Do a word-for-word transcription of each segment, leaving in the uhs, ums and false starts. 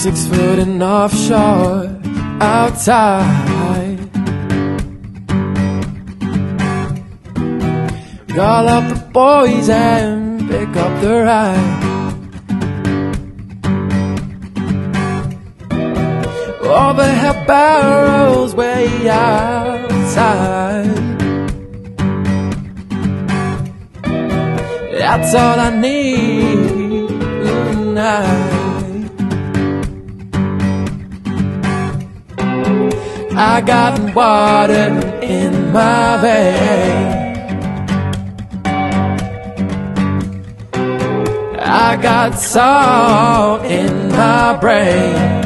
six foot and offshore, outside. Call up the boys and pick up the ride. Overhead barrels way outside. That's all I need tonight. I got water in my veins. I got salt in my brain.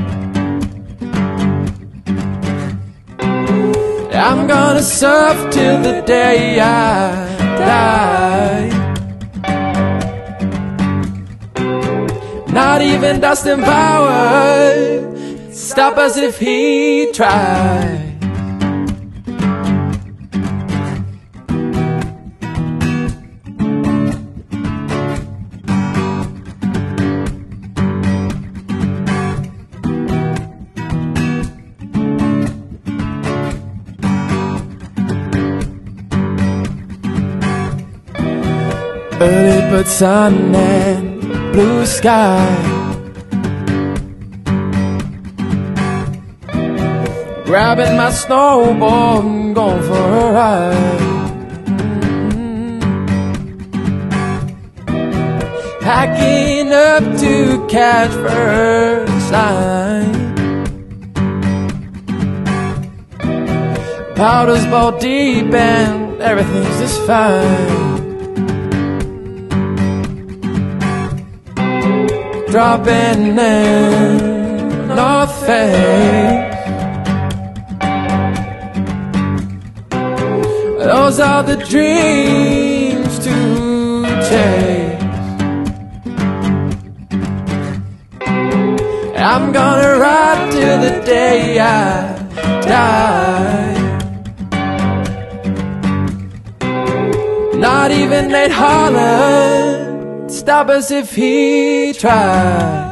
I'm gonna surf till the day I die. Not even Dustin Power stop us if he tried. Early bird sun and blue sky. Grabbing my snowboard and going for a ride. Mm-hmm. Packing up to catch first line. Powder's ball deep and everything's just fine. Dropping in North Face. Those are the dreams to chase. I'm gonna ride till the day I die. Not even Nate Holland stop us if he tried.